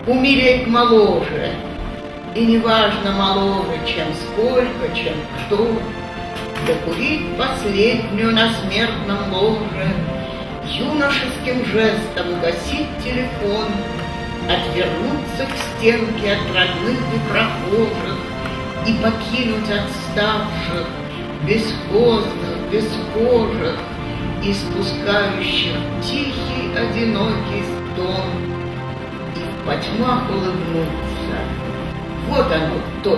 умереть моложе. И неважно моложе, чем сколько, чем кто, докурить последнюю на смертном ложе, юношеским жестом гасить телефон, отвернуться к стенке от родных и прохожих и покинуть отставших, бесхозных, бесхожих, испускающих тихий, одинокий стон, и в потьмах улыбнуться. Вот оно то.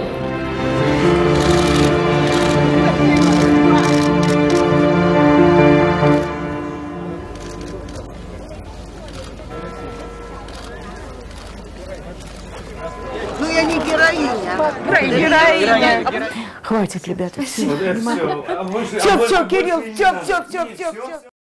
Ну я не героиня. Героиня. Хватит, ребята, все. Все, Кирилл, все.